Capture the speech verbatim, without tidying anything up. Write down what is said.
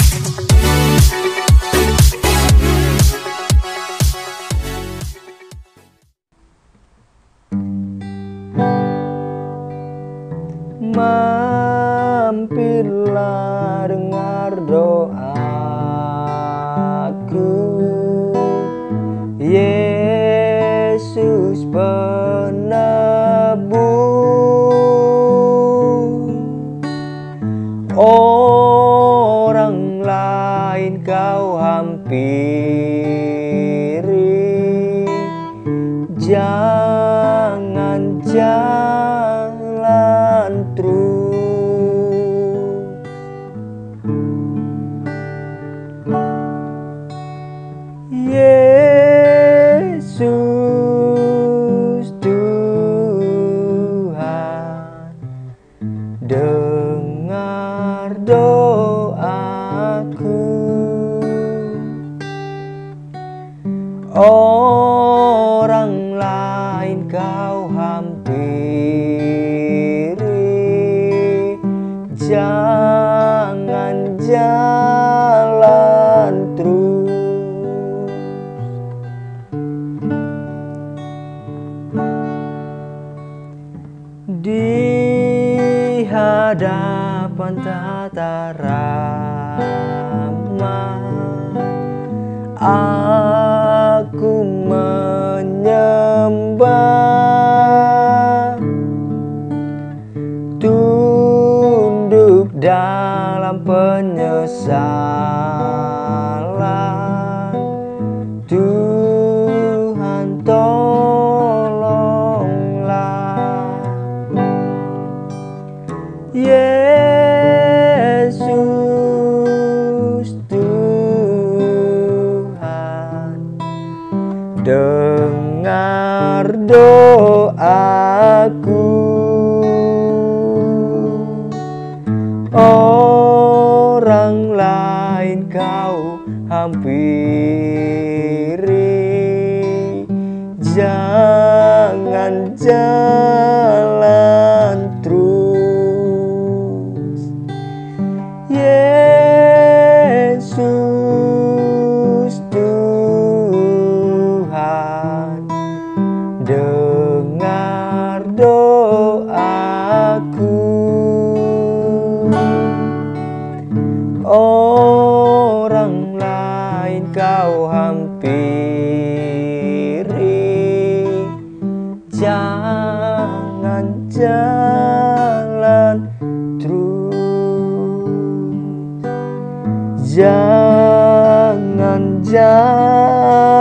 Mampirlah dengar doaku, Yesus penebus. Orang lain kau hampiri, jangan jalan terus. Yesus Tuhan, dengar doaku. Orang lain kau hampiri, jangan jalan terus. Di hadapan tata rahmat aku menyembah, tunduk dalam penyesalan. Tuhan tolonglah. Yesus Tuhan, dengar doaku. Orang lain kau hampiri, jangan jalan terus. Yesus Tuhan, dengar doaku. Orang lain kau hampiri, jangan jalan terus. Jangan jalan